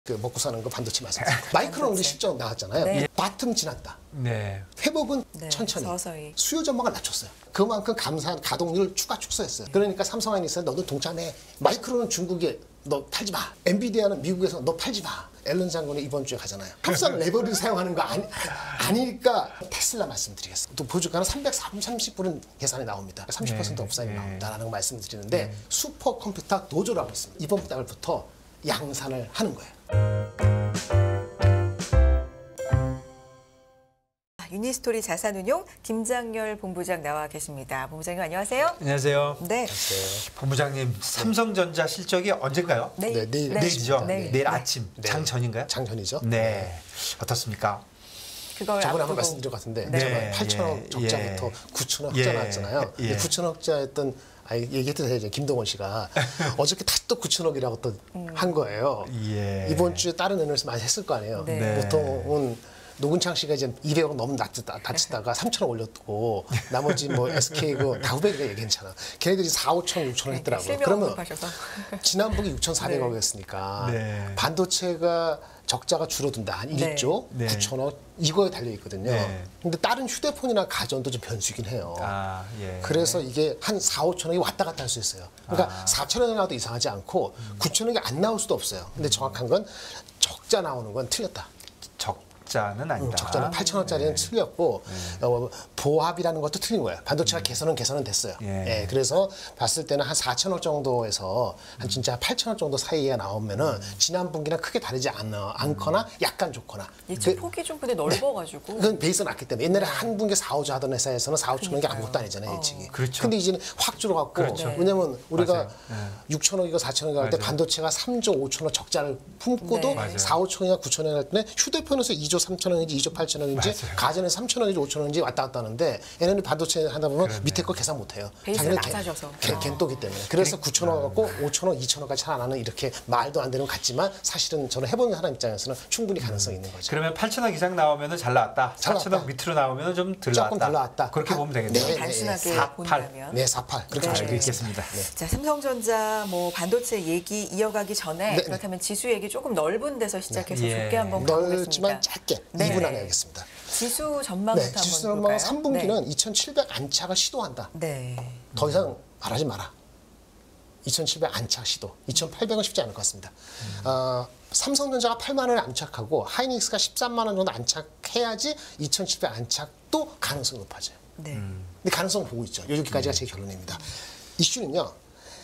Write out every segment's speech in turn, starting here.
그 먹고 사는 거 반도체 말씀드렸고 마이크론 우리 실적 나왔잖아요. 네. 바텀 지났다. 네. 회복은 네, 천천히. 서서히. 수요 전망을 낮췄어요. 그만큼 감사한 가동률을 추가 축소했어요. 그러니까 삼성하이닉스는 너도 동참해. 마이크론은 중국에 너 팔지 마. 엔비디아는 미국에서 너 팔지 마. 앨런 장군이 이번 주에 가잖아요. 합산 레버리지 사용하는 거 아니니까 테슬라 말씀드리겠습니다. 또 보유가는 330불은 계산이 나옵니다. 30% 업사이드 나온다라는 거 말씀드리는데 슈퍼컴퓨터 노조라고 있습니다. 이번 달부터 양산을 하는 거예요. 유니스토리 자산운용 김장렬 본부장 나와 계십니다. 본부장님 안녕하세요. 안녕하세요. 네. 본부장님, 삼성전자 실적이 언젠가요? 네, 내일. 내일이죠? 네. 내일 아침. 네. 장 전인가요? 장전이죠. 네. 어떻습니까? 그걸 저번에 앞두고 한번 말씀드린 것 같은데 네. 8천억 예. 적자부터 예. 9천억 흑자 예. 나왔잖아요. 예. 9천억자였던 얘기해도 되죠. 김동원 씨가 어저께 다시 또 9천억이라고 또 한 거예요. 예. 이번 주에 다른 애널리스트 많이 했을 거 아니에요. 네. 보통은 노근창 씨가 이제 200억 너무 낮추다가 3천억 올렸고 나머지 뭐 SK 다 후배가 괜찮아. 걔네들이 4, 5천, 6천억 했더라고요. 실명 그러면 언급하셔서. 지난번에 6,400억이었으니까 네. 반도체가 적자가 줄어든다. 한 1조 네. 9천억 이거에 달려 있거든요. 네. 근데 다른 휴대폰이나 가전도 좀 변수이긴 해요. 아, 예. 그래서 이게 한 4, 5천억이 왔다 갔다 할 수 있어요. 그러니까 4천억이 나와도 이상하지 않고 9천억이 안 나올 수도 없어요. 근데 정확한 건 적자 나오는 건 틀렸다. 적자는 아니다. 적자는 8천억짜리는 틀렸고 보합이라는 것도 틀린 거예요. 반도체가 개선은 됐어요. 예. 그래서 봤을 때는 한 4천억 정도에서 한 진짜 8천억 정도 사이에 나오면은 지난 분기랑 크게 다르지 않거나 약간 좋거나. 예측 폭이 좀 근데 넓어가지고. 그건 베이스 낮기 때문에 옛날에 한 분기 4, 5조 하던 회사에서는 4, 5천억이 아무것도 아니잖아요, 예측이. 그렇죠. 근데 이제는 확 줄어갖고 그렇죠. 왜냐면 우리가 맞아요. 6천억이고 4천억이 할 때 맞아요. 반도체가 3조 5천억 적자를 품고도 네. 맞아요. 4, 5천억이나 9천억이 할 때는 휴대폰에서 2조 3천억인지 2조 8천억인지 맞아요. 가전에서 3천억인지 5천억인지 왔다 갔다 하는데 얘네는 반도체 하다 보면 그러네. 밑에 거 계산 못해요. 베이스가 자기는 낮아져서. 겐또기 때문에. 그래서 9천억 갖고 5천억, 2천억까지 잘 안 하는 이렇게 말도 안 되는 것 같지만 사실은 저는 해보는 사람 입장에서는 충분히 가능성이 있는 거죠. 그러면 8천억 이상 나오면 잘 나왔다. 잘 4천억 나왔다. 밑으로 나오면 좀 덜 조금 나왔다. 덜 나왔다. 그렇게 보면 되겠네요. 네. 단순하게 4, 8. 본다면. 네, 48. 그렇게 네. 보시면 알고 있겠습니다. 자, 삼성전자 뭐 반도체 얘기 이어가기 전에 네. 그렇다면 지수 얘기 조금 넓은 데서 시작해서 예. 좁게 한번 가보겠습니다. 넓지만 짧게 네. 2분 안에 하겠습니다. 지수 전망부터 네, 한번 지수 볼까요? 전망은 3분기는 2,700 안착을 시도한다. 네. 더 이상 말하지 마라. 2,700 안착 시도. 2,800은 쉽지 않을 것 같습니다. 삼성전자가 8만 원에 안착하고 하이닉스가 13만 원 정도 안착해야지 2,700 안착도 가능성이 높아져요. 네. 근데 가능성 보고 있죠. 여기까지가 제 결론입니다. 이슈는요.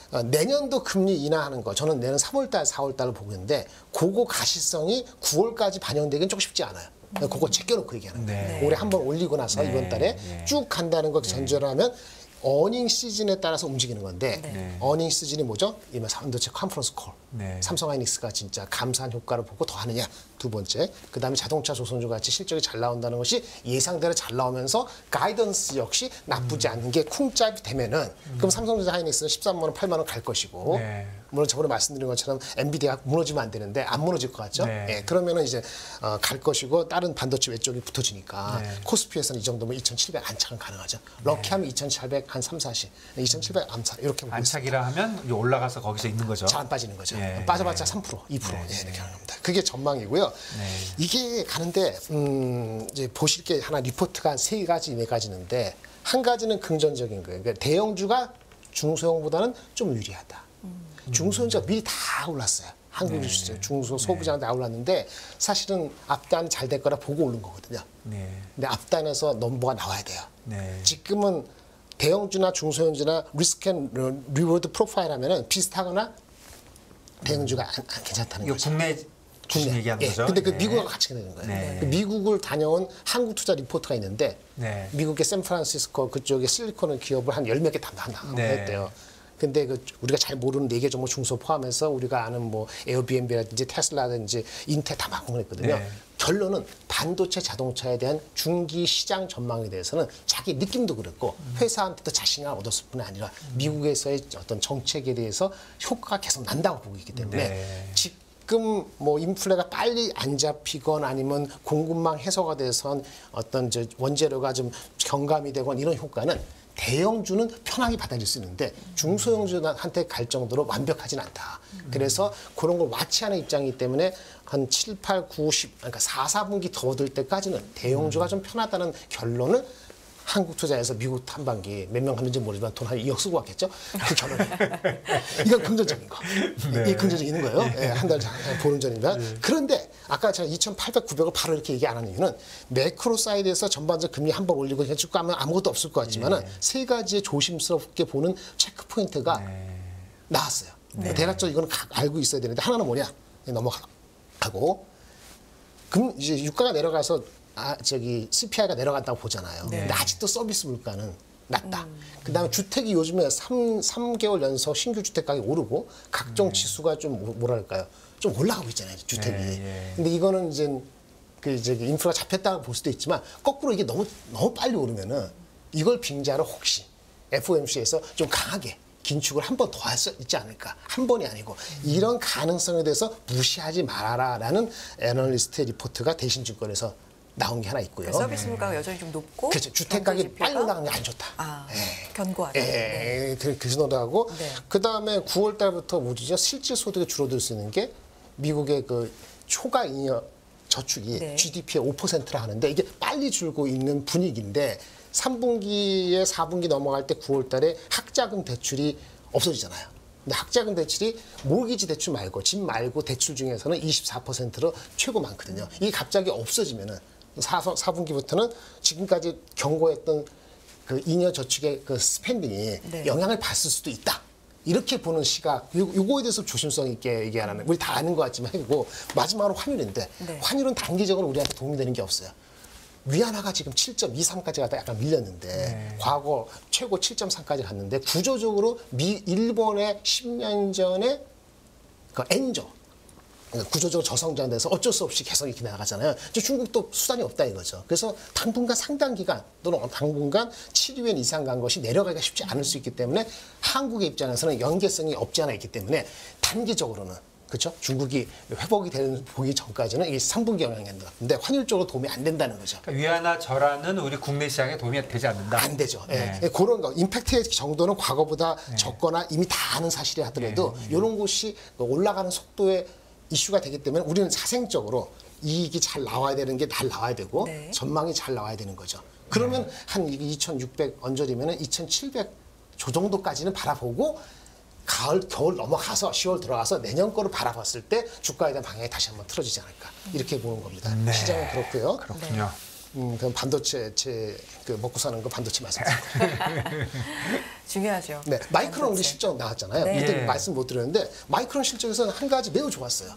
내년도 금리 인하하는 거 저는 내년 3월달, 4월달을 보고 있는데 그거 가시성이 9월까지 반영되기는 조금 쉽지 않아요. 그거 제껴놓고 얘기하는 거예요. 네. 올해 한번 올리고 나서 네. 이번 달에 네. 쭉 간다는 거 전제로 하면 어닝 시즌에 따라서 움직이는 건데 네. 어닝 시즌이 뭐죠? 이면 반도체 컨퍼런스 콜. 네. 삼성하이닉스가 진짜 감사한 효과를 보고 더 하느냐. 두 번째. 그다음에 자동차 조선주 같이 실적이 잘 나온다는 것이 예상대로 잘 나오면서 가이던스 역시 나쁘지 않은 게 쿵짭이 되면은 그럼 삼성전자 하이닉스는 13만 원, 8만 원 갈 것이고 네. 물론 저번에 말씀드린 것처럼 엔비디아가 무너지면 안 되는데 안 무너질 것 같죠? 네. 예, 그러면은 이제 갈 것이고 다른 반도체 외쪽이 붙어지니까 네. 코스피에서는 이 정도면 2,700 안착은 가능하죠. 럭키하면 2,700 한 3, 40, 2,700 안착 이렇게 보고 있습니다. 안착이라 하면 이제 올라가서 거기서 있는 거죠. 잘 안 빠지는 거죠. 예. 빠져봤자 3%, 2% 네. 예, 이렇게 하는 겁니다. 그게 전망이고요. 네. 이게 가는데 이제 보실 게 하나 리포트가 한 3가지, 4가지 있는데 한 가지는 긍정적인 거예요. 그러니까 대형주가 중소형보다는 좀 유리하다. 중소형주가 미리 다 올랐어요. 한국 주식 중소 소비자한테 다 올랐는데 사실은 앞단 잘 될 거라 보고 오른 거거든요. 네. 근데 앞단에서 넘버가 나와야 돼요. 네. 지금은 대형주나 중소형주나 리스크 앤 리워드 프로파일 하면은 비슷하거나 대형주가 안 괜찮다는 이거 거죠. 국내 주식 얘기하는 예, 거죠? 근데 그 네. 미국하고 같이 되는 거예요. 네. 그 미국을 다녀온 한국 투자 리포트가 있는데 네. 미국의 샌프란시스코 그쪽에 실리콘 기업을 한 10몇 개 담당했대요. 네. 근데 그 우리가 잘 모르는 4개 종목 중소 포함해서 우리가 아는 뭐 에어비앤비라든지 테슬라든지 인텔 다 방문했거든요. 네. 결론은 반도체 자동차에 대한 중기 시장 전망에 대해서는 자기 느낌도 그랬고 회사한테도 자신감을 얻었을 뿐 아니라 미국에서의 어떤 정책에 대해서 효과가 계속 난다고 보고 있기 때문에 네. 지금 뭐 인플레가 빨리 안 잡히건 아니면 공급망 해소가 돼서 어떤 저 원재료가 좀 경감이 되건 이런 효과는 대형주는 편하게 받아들일 수 있는데 중소형주한테 갈 정도로 완벽하진 않다. 그래서 그런 걸 와치하는 입장이기 때문에 한 7, 8, 9, 10 그러니까 4, 4분기 접어들 때까지는 대형주가 좀 편하다는 결론을 한국투자에서 미국 탐방기 몇 명 갔는지 모르지만 돈 한 2억 쓰고 왔겠죠? 그 결론이. 이건 긍정적인 거. 이게 긍정적인 거예요. 예, 한 달 전, 보름 전이면. 그런데 아까 제가 2,800, 900을 바로 이렇게 얘기 안 하는 이유는 매크로 사이드에서 전반적 금리 한 번 올리고 그냥 쭉 가면 아무것도 없을 것 같지만은 세 가지의 조심스럽게 보는 체크 포인트가 나왔어요. 대략적으로 이거는 알고 있어야 되는데 하나는 뭐냐? 넘어가고 이제 유가가 내려가서 CPI가 내려간다고 보잖아요. 근데 아직도 서비스 물가는 낮다. 그다음에 주택이 요즘에 3개월 연속 신규 주택 가격이 오르고 각종 지수가 좀 뭐랄까요? 좀 올라가고 있잖아요. 주택이. 근데 이거는 이제 인프라가 잡혔다고 볼 수도 있지만 거꾸로 이게 너무 빨리 오르면은 이걸 빙자로 혹시 FOMC에서 좀 강하게 긴축을 한 번 더 할 수 있지 않을까. 한 번이 아니고 이런 가능성에 대해서 무시하지 말아라라는 애널리스트의 리포트가 대신증권에서 나온 게 하나 있고요. 서비스 물가가 여전히 좀 높고 그렇죠. 주택 가격이 빨리 올라가는 게 안 좋다. 견고하다. 그 정도 하고 그다음에 9월 달부터 뭐죠? 실질 소득이 줄어들 수 있는 게 미국의 그 초과 잉여 저축이 GDP의 5%라 하는데 이게 빨리 줄고 있는 분위기인데 3분기에 4분기 넘어갈 때 9월 달에 학자금 대출이 없어지잖아요. 근데 학자금 대출이 모기지 대출 말고 집 말고 대출 중에서는 24%로 최고 많거든요. 이게 갑자기 없어지면은 4분기부터는 지금까지 경고했던 그 잉여 저축의 그 스pen딩이 영향을 받을 수도 있다. 이렇게 보는 시각, 요거에 대해서 조심성 있게 얘기하는, 우리 다 아는 것 같지만 해고 마지막으로 환율인데 환율은 단기적으로 우리한테 도움이 되는 게 없어요. 위안화가 지금 7.23까지 가다 약간 밀렸는데 과거 최고 7.3까지 갔는데 구조적으로 일본의 10년 전에 그 엔저 구조적으로 저성장돼서 어쩔 수 없이 계속 이렇게 나가잖아요. 이제 중국도 수단이 없다 이거죠. 그래서 당분간 상당 기간 또는 당분간 7위엔 이상 간 것이 내려가기가 쉽지 않을 수 있기 때문에 한국의 입장에서는 연계성이 없지 않아 있기 때문에 단기적으로는 그렇죠? 중국이 회복이 보기 전까지는 이게 3분기 영향이 된다. 근데 환율적으로 도움이 안 된다는 거죠. 그러니까 위안화 절하는 우리 국내 시장에 도움이 되지 않는다. 안 되죠. 그런 거 임팩트의 정도는 과거보다 적거나 이미 다 아는 사실이 하더라도 이런 곳이 올라가는 속도에 이슈가 되기 때문에 우리는 자생적으로 이익이 잘 나와야 되는 게 잘 나와야 되고 전망이 잘 나와야 되는 거죠. 그러면 한 2,600 언저리면 2,700 조 정도까지는 바라보고 겨울 넘어가서 10월 들어가서 내년 거를 바라봤을 때 주가에 대한 방향이 다시 한번 틀어지지 않을까 이렇게 보는 겁니다. 시장은 그렇고요. 그렇군요. 그럼 반도체 그 먹고 사는 거 반도체 말씀드릴게요. 중요하죠. 네, 마이크론 우리 실적 나왔잖아요. 이때 말씀 못 드렸는데 마이크론 실적에서는 한 가지 매우 좋았어요.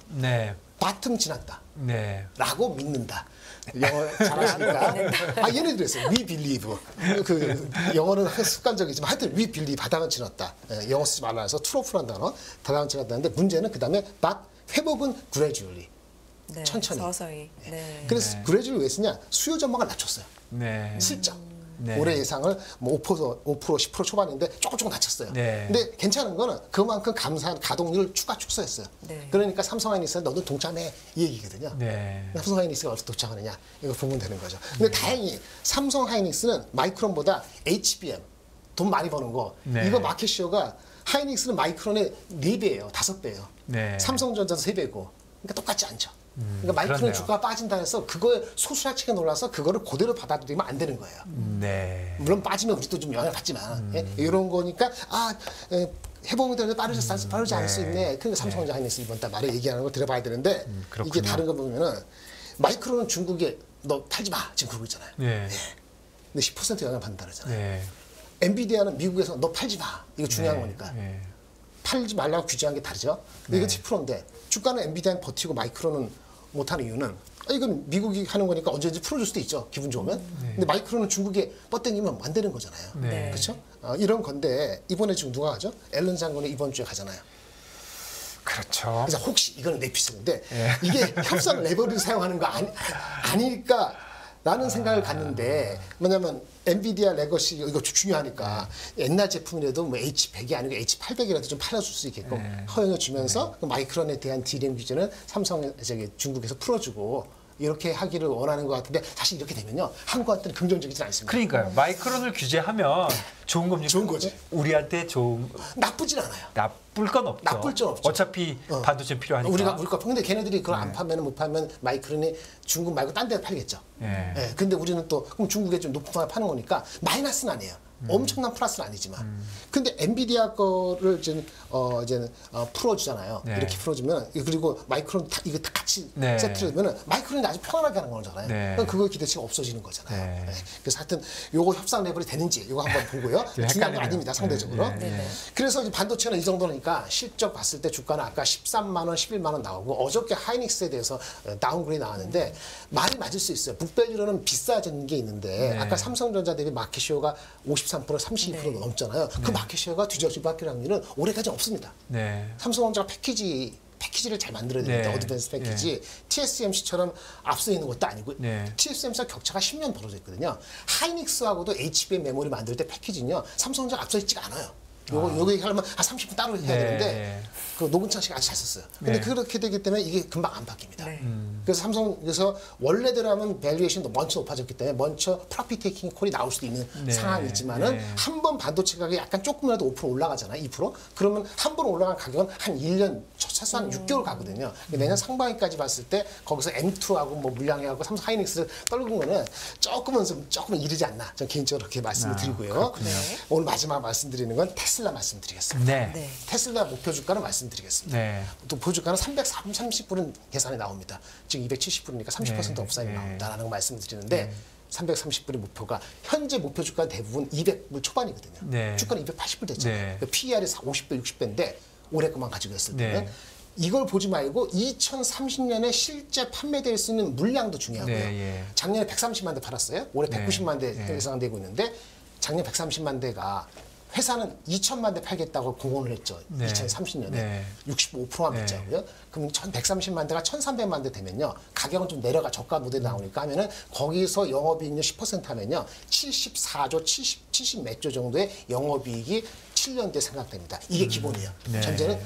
바텀 지났다. 라고 믿는다. 영어 잘하시니까. 얘네들 그랬어요. We believe. 그 영어는 습관적이지만 하여튼 we believe 바닥은 지났다. 영어 쓰지 말라 해서 트로프란 단어 바닥은 지났다는데 문제는 그다음에 회복은 gradually. 천천히. 서서히. 그래서 gradually 왜 쓰냐? 수요 전망을 낮췄어요. 슬쩍. 올해 예상을 뭐 5%, 10% 초반인데 조금 낮췄어요. 근데 괜찮은 거는 그만큼 감사한 가동률을 추가 축소했어요. 그러니까 삼성하이닉스는 너도 동참해 이 얘기거든요. 삼성하이닉스가 어디서 동참하느냐 이거 보면 되는 거죠. 근데 다행히 삼성하이닉스는 마이크론보다 HBM 돈 많이 버는 거 이거 마켓시어가 하이닉스는 마이크론의 4배예요. 5배예요. 삼성전자도 3배고 그러니까 똑같지 않죠. 그러니까 마이크론 주가가 빠진다 해서 그거에 소수자치게 놀라서 그거를 그대로 받아들이면 안 되는 거예요. 물론 빠지면 우리도 좀 영향을 받지만 이런 거니까 해보면 되는데 빠르지 않을 수 있네. 그러니까 삼성전자 하이닉스 이번 달 말에 얘기하는 걸 들어봐야 되는데 이게 다른 거 보면은 마이크론은 중국에 너 팔지 마 지금 그러고 있잖아요. 근데 10% 영향 받는다 그러잖아요. 엔비디아는 미국에서 너 팔지 마 이거 중요한 거니까. 팔지 말라고 규제한 게 다르죠. 이거 10%인데 주가는 엔비디아는 버티고 마이크론은 못하는 이유는 이건 미국이 하는 거니까 언제든지 풀어줄 수도 있죠. 기분 좋으면. 근데 마이크론은 중국에 뻗땡기면 안 되는 거잖아요. 그렇죠? 이런 건데 이번에 지금 누가 가죠? 앨런 장관이 이번 주에 가잖아요. 그렇죠. 그래서 혹시 이거는 내 피스인데 이게 협상 레버리를 사용하는 거 아닐까? 라는 생각을 갖는데 뭐냐면 엔비디아 레거시 이거 중요하니까 옛날 제품이라도 뭐 H100이 아니고 H800이라도 좀 팔아줄 수 있게끔 허용해 주면서 그 마이크론에 대한 D램 규제는 중국에서 풀어주고 이렇게 하기를 원하는 것 같은데 사실 이렇게 되면요 한국한테는 긍정적이진 않습니다. 그러니까요. 마이크론을 규제하면 좋은 겁니까? 좋은 거지. 우리한테 좋은 나쁘진 않아요. 나쁠 건 없죠. 나쁠 건 없죠. 어차피 반도체 필요하니까. 우리가 근데 걔네들이 그걸 안 파면 못 파면 마이크론이 중국 말고 딴 데 팔겠죠. 예. 예. 근데 우리는 또 그럼 중국에 좀 높은 가 파는 거니까 마이너스는 아니에요. 엄청난 플러스는 아니지만. 근데 엔비디아 거를 이제는 풀어주잖아요. 네. 이렇게 풀어주면 그리고 마이크론 이거 다 같이 네. 세트를 하면은 마이크론이 아주 편안하게 하는 거잖아요. 네. 그럼 그거 기대치가 없어지는 거잖아요. 네. 예. 그래서 하여튼 요거 협상 레벨이 되는지 요거 한번 보고요. 중요한 건 아닙니다. 상대적으로. 네. 그래서 이제 반도체는 이 정도니까 실적 봤을 때 주가는 아까 13만 원, 11만 원 나오고 어저께 하이닉스에 대해서 다운그레이드 나왔는데 말이 맞을 수 있어요. 북밸류로는 비싸진 게 있는데 아까 삼성전자 대비 마켓시어가 53%, 32% 넘잖아요. 그 마켓시어가 뒤집힐 확률은 올해까지 없습니다. 네. 삼성전자가 패키지를 잘 만들어야 되는데 네. 어드밴스 패키지 TSMC처럼 앞서 있는 것도 아니고 네. TSMC와 격차가 10년 벌어져 있거든요. 하이닉스하고도 HBM 메모리 만들 때 패키지는요 삼성전자가 앞서 있지가 않아요. 요거 얘기하려면 한 30분 따로 해야 되는데 그 노근창 씨가 아주 잘 썼어요. 근데 그렇게 되기 때문에 이게 금방 안 바뀝니다. 네. 그래서 삼성에서 원래대로 하면 밸류에이션도 먼저 높아졌기 때문에 먼저 프로핏 테이킹 콜이 나올 수도 있는 상황이지만은 한 번 반도체 가격이 약간 조금이라도 5% 올라가잖아요. 2%. 그러면 한 번 올라간 가격은 한 1년 최소한 6개월 가거든요. 내년 상반기까지 봤을 때 거기서 M2하고 뭐 물량하고 삼성 하이닉스를 떨군 거는 조금은 이르지 않나. 저는 개인적으로 그렇게 말씀을 드리고요. 오늘 마지막 말씀드리는 건 테슬라 말씀드리겠습니다. 네. 테슬라 목표 주가를 말씀드리겠습니다. 네. 목표 주가는 330불은 계산이 나옵니다. 지금 270불이니까 30% 업사이드 나온다라는 거 말씀드리는데 330불의 목표가 현재 목표 주가 대부분 200불 초반이거든요. 네. 주가는 280불 됐잖아요. 네. PER이 50배, 60배인데 올해 것만 가지고 했을 때는 이걸 보지 말고 2030년에 실제 판매될 수 있는 물량도 중요하고요. 작년에 130만 대 팔았어요. 올해 190만 대 예상되고 있는데 작년 130만 대가 회사는 2천만 대 팔겠다고 공언을 했죠. 2030년에 65%만 맺자고요. 그럼 130만 대가 1,300만 대 되면요. 가격은 좀 내려가 저가 모델 나오니까 하면은 거기서 영업이익률 10% 하면요. 74조 70 몇 조 정도의 영업이익이 7년 뒤에 생각됩니다. 이게 기본이에요. 전제는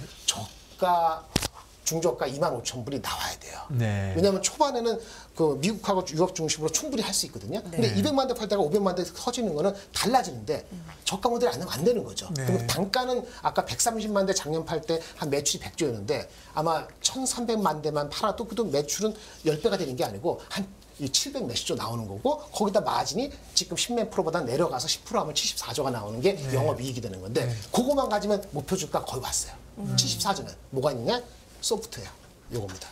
저가 중저가 25,000불이 나와야 돼요. 왜냐하면 초반에는 그 미국하고 유럽 중심으로 충분히 할 수 있거든요. 근데 200만 대 팔다가 500만 대 터지는 거는 달라지는데 저가 모델이 안 되는 거죠. 그럼 단가는 아까 130만 대 작년 팔 때 한 매출이 100조였는데 아마 1,300만 대만 팔아도 그 매출은 10배가 되는 게 아니고 한 700 몇십 조 나오는 거고 거기다 마진이 지금 10몇 프로보다 내려가서 10% 하면 74조가 나오는 게 영업이익이 되는 건데 그거만 가지면 목표 주가 거의 왔어요. 74조면 뭐가 있느냐? 소프트웨어 요겁니다.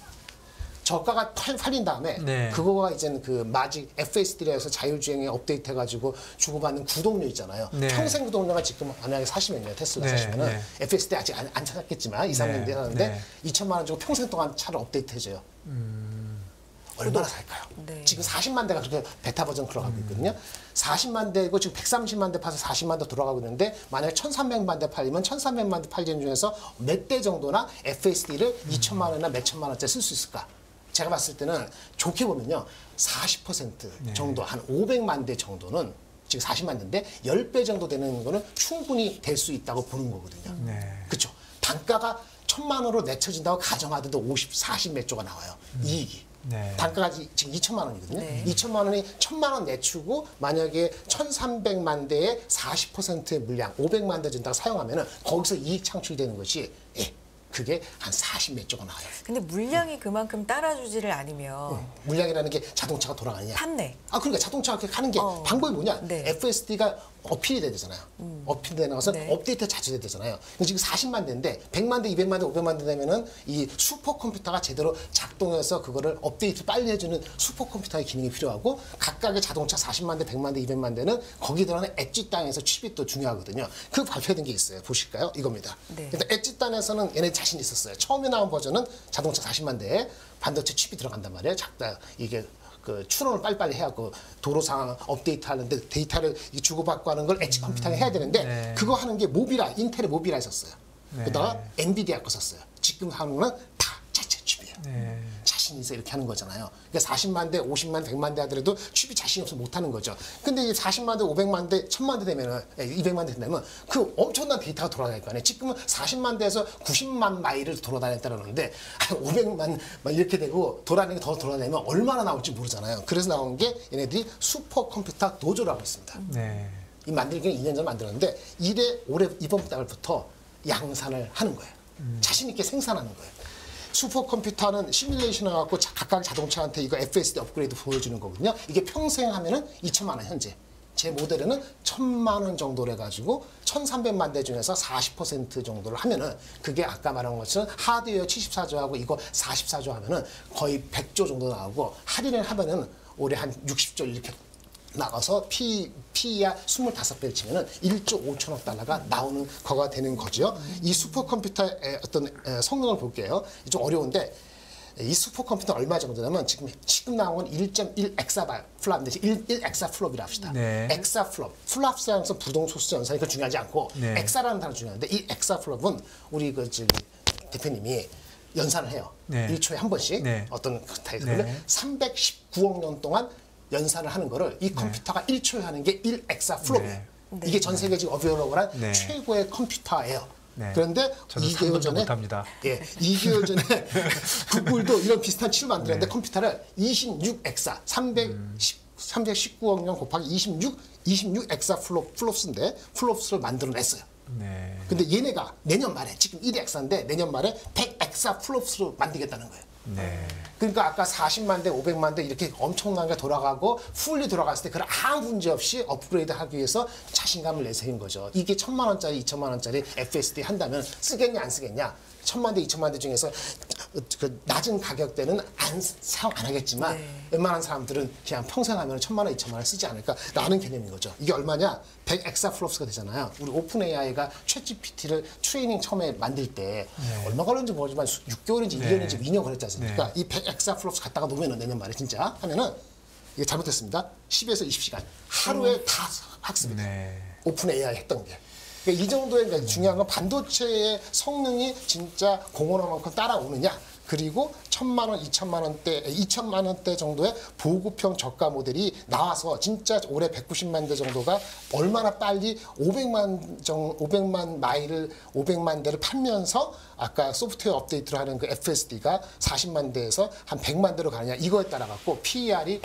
저가가 팔린 다음에 그거가 이제는 그 마직 FSD라 해서 자율주행에 업데이트 해가지고 주고받는 구독료 있잖아요. 평생 구독료가 지금 만약에 사시면요. 테슬라 사시면은 FSD 아직 안 찾았겠지만 2, 3년 뒤에 하는데 2천만 원 주고 평생 동안 차를 업데이트 해줘요. 얼마나 살까요? 지금 40만 대가 그렇게 베타 버전 들어가고 있거든요. 40만 대고 지금 130만 대 파서 40만 대 돌아가고 있는데 만약에 1,300만 대 팔리면 1,300만 대 팔리는 중에서 몇 대 정도나 FSD를 2천만 원이나 몇 천만 원짜리 쓸 수 있을까? 제가 봤을 때는 좋게 보면요. 40% 정도 한 500만 대 정도는 지금 40만 대인데 10배 정도 되는 거는 충분히 될 수 있다고 보는 거거든요. 그렇죠? 단가가 1,000만 원으로 내쳐진다고 가정하더라도 50, 40 몇 조가 나와요. 이익이. 단가가 지금 2천만 원이거든요. 2천만 원이 1,000만 원 내추고 만약에 1,300만 대의 40%의 물량 500만 대 준다고 사용하면은 거기서 이익 창출되는 것이 그게 한 40 몇 조가 나와요. 근데 물량이 그만큼 따라주지를 않으면 물량이라는 게 자동차가 돌아가느냐? 판매. 그러니까 자동차가 그렇게 가는 게 방법이 뭐냐? FSD가 어필이 돼야 되잖아요. 어필이 되는 것은 업데이트 자주 돼야 되잖아요. 지금 40만 대인데 100만 대, 200만 대, 500만 대 되면은 이 슈퍼컴퓨터가 제대로 작동해서 그거를 업데이트 빨리 해주는 슈퍼컴퓨터의 기능이 필요하고 각각의 자동차 40만 대, 100만 대, 200만 대는 거기에 들어가는 엣지 땅에서 칩이 또 중요하거든요. 그 발표된 게 있어요. 보실까요? 이겁니다. 일단 엣지 땅에서는 얘네 자신 있었어요. 처음에 나온 버전은 자동차 40만 대에 반도체 칩이 들어간단 말이에요. 작다 이게 그 추론을 빨리빨리 해야 그 도로 상황 업데이트 하는데 데이터를 주고받고 하는 걸 엣지 컴퓨터가 해야 되는데 그거 하는 게 모비라, 인텔의 모비라 있었어요. 그다가 엔비디아 거 썼어요. 지금 하는 거는 다 자체 칩이에요. 자신 자신이 있어 이렇게 하는 거잖아요. 그러니까 40만 대, 50만, 100만 대 하더라도 취업이 자신이 없어서 못 하는 거죠. 근데 이 40만 대, 500만 대, 1000만 대 되면은 200만 대 된다면 그 엄청난 데이터가 돌아다닐 거 아니에요. 지금은 40만 대에서 90만 마일을 돌아다녔다는데 500만 막 이렇게 되고 돌아다니는 게 더 돌아다니면 얼마나 나올지 모르잖아요. 그래서 나온 게 얘네들이 슈퍼컴퓨터 노조라고 있습니다. 네. 이 만들기는 2년 전 만들었는데 올해 이번 달부터 양산을 하는 거예요. 자신 있게 생산하는 거예요. 슈퍼컴퓨터는 시뮬레이션을 갖고 각각 자동차한테 이거 FSD 업그레이드 보여주는 거거든요. 이게 평생 하면은 2천만 원 현재. 제 모델에는 1,000만 원 정도를 해가지고 1,300만 대 중에서 40% 정도를 하면은 그게 아까 말한 것처럼 하드웨어 74조하고 이거 44조 하면은 거의 100조 정도 나오고 할인을 하면은 올해 한 60조 이렇게 나가서 PE야 25배를 치면은 1조 5천억 달러가 나오는 거가 되는 거죠. 이 슈퍼컴퓨터의 어떤 성능을 볼게요. 좀 어려운데 이 슈퍼컴퓨터 얼마 정도냐면 지금 나온 건 1.1 엑사플롭인데 1 엑사플롭이라 합시다. 네. 엑사플롭. 플롭이라는 것은 부동소수 연산이 그 중요하지 않고 네. 엑사라는 단어 중요한데 이 엑사플롭은 우리 대표님이 연산을 해요. 네. 1초에 한 번씩 네. 어떤 타입을 네. 319억 년 동안 연산을 하는 거를 이 컴퓨터가 1초에 하는 게 1 엑사플롭이에요. 네. 이게 전 세계 지금 어비어러블한 네. 최고의 컴퓨터예요. 네. 그런데 저도 2개월 상상도 전에 못합니다. 예, 2개월 전에 구글도 이런 비슷한 칩을 만들었는데 컴퓨터를 26 엑사 319억 년 곱하기 26 엑사 플롭스인데 플롭스를 만들어냈어요. 네. 근데 얘네가 내년 말에 지금 1 엑사인데 내년 말에 100 엑사 플롭스로 만들겠다는 거예요. 네. 그러니까 아까 40만 대, 500만 대 이렇게 엄청나게 돌아가고 풀리 돌아갔을 때 그걸 아무 문제 없이 업그레이드 하기 위해서 자신감을 내세운 거죠. 이게 1,000만 원짜리, 2천만 원짜리 FSD 한다면 쓰겠냐 안 쓰겠냐? 1,000만 대, 2천만 대 중에서 그 낮은 가격대는 사용 안 하겠지만 네. 웬만한 사람들은 그냥 평생 하면 1,000만 원, 2천만 원 쓰지 않을까라는 개념인 거죠. 이게 얼마냐? 100 엑사플롭스가 되잖아요. 우리 오픈 AI가 챗 GPT를 트레이닝 처음에 만들 때 얼마 걸렸는지 모르지만 6개월인지 네. 1년인지 2년 걸렸지 않습니까? 네. 이 100 엑사플롭스 갖다가 놓으면 내년 말에 진짜 하면은 이게 잘못됐습니다. 10에서 20시간 하루에 다 학습이 돼요. 네. 오픈 AI 했던 게. 그러니까 이 정도의 그러니까 중요한 건 반도체의 성능이 진짜 공헌만큼 따라오느냐. 그리고 1,000만 원, 2천만 원대 정도의 보급형 저가 모델이 나와서 진짜 올해 190만 대 정도가 얼마나 빨리 500만 대를 팔면서 아까 소프트웨어 업데이트를 하는 그 FSD가 40만 대에서 한 100만 대로 가느냐 이거에 따라 갖고 PER이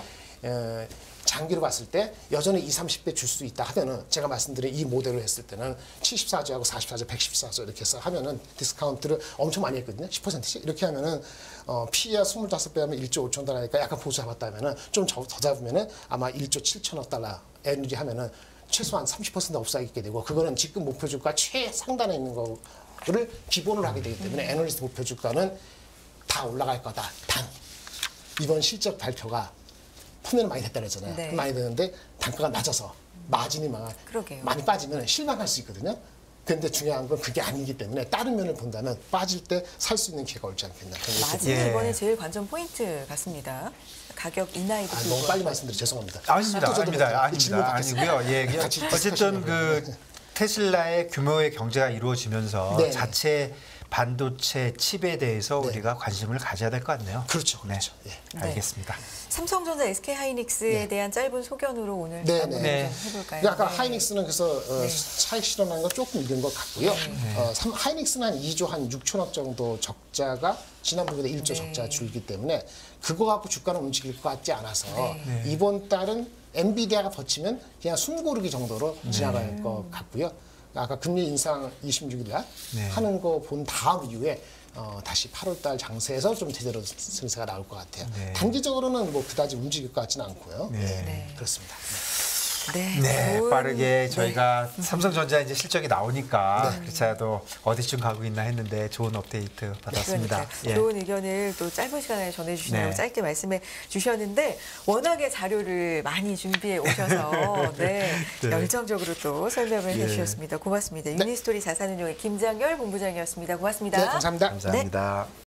장기로 봤을 때 여전히 20, 30배 줄 수 있다 하면은 제가 말씀드린 이 모델을 했을 때는 74조하고 44조, 114조 이렇게 해서 하면은 디스카운트를 엄청 많이 했거든요. 10%씩. 이렇게 하면은 PER 25배 하면 1조 5천 달러니까 약간 보수 잡았다면은 좀 더 잡으면은 아마 1조 7천억 달러 에너지 하면은 최소한 30% 업사이게 되고 그거는 지금 목표 주가 최상단에 있는 거를 기본으로 하게 되기 때문에 애널리스트 목표 주가는 다 올라갈 거다. 단 이번 실적 발표가 폰에는 많이 됐다 그랬잖아요. 네. 많이 되는데 단가가 낮아서 마진이 그러게요. 많이 빠지면 실망할 수 있거든요. 그런데 중요한 건 그게 아니기 때문에 다른 면을 본다면 빠질 때 살 수 있는 기회가 올지 않겠나. 그런 생각이 마진이 예. 이번에 제일 관전 포인트 같습니다. 가격 인하에도 너무 불구하고. 빨리 말씀드려 죄송합니다. 아닙니다. 또 저도 아닙니다. 그 질문 아닙니다. 받겠습니다. 아니고요. 예. 같이 어쨌든 디스커션을 그 테슬라의 규모의 경제가 이루어지면서 네. 자체 반도체 칩에 대해서 네. 우리가 관심을 가져야 될 것 같네요. 그렇죠, 그렇죠. 네. 예. 알겠습니다. 삼성전자, SK하이닉스에 네. 대한 짧은 소견으로 오늘 네, 한번 네. 좀 해볼까요? 근데 아까 네. 하이닉스는 그래서 차익 실현한 거 조금 잃은 것 같고요. 하이닉스는 한 2조 한 6천억 정도 적자가 지난번보다 1조 네. 적자 줄기 때문에 그거 갖고 주가는 움직일 것 같지 않아서 네. 이번 달은 엔비디아가 버티면 그냥 숨 고르기 정도로 지나갈 것 같고요. 아까 금리 인상 26일 날 네. 하는 거 본 다음 이후에 다시 8월 달 장세에서 좀 제대로 승세가 나올 것 같아요. 네. 단기적으로는 뭐 그다지 움직일 것 같지는 않고요. 네. 예, 네. 그렇습니다. 네, 네, 좋은- 빠르게 네. 저희가 삼성전자 이제 실적이 나오니까 그렇지라도 어디쯤 가고 있나 했는데 좋은 업데이트 받았습니다. 그러니까 예. 좋은 의견을 또 짧은 시간에 전해주시냐고 네. 짧게 말씀해 주셨는데 워낙에 자료를 많이 준비해 오셔서 네, 네. 열정적으로 또 설명을 예. 해주셨습니다. 고맙습니다. 유니스토리 자산운용의 김장열 본부장이었습니다. 고맙습니다. 네, 감사합니다. 감사합니다.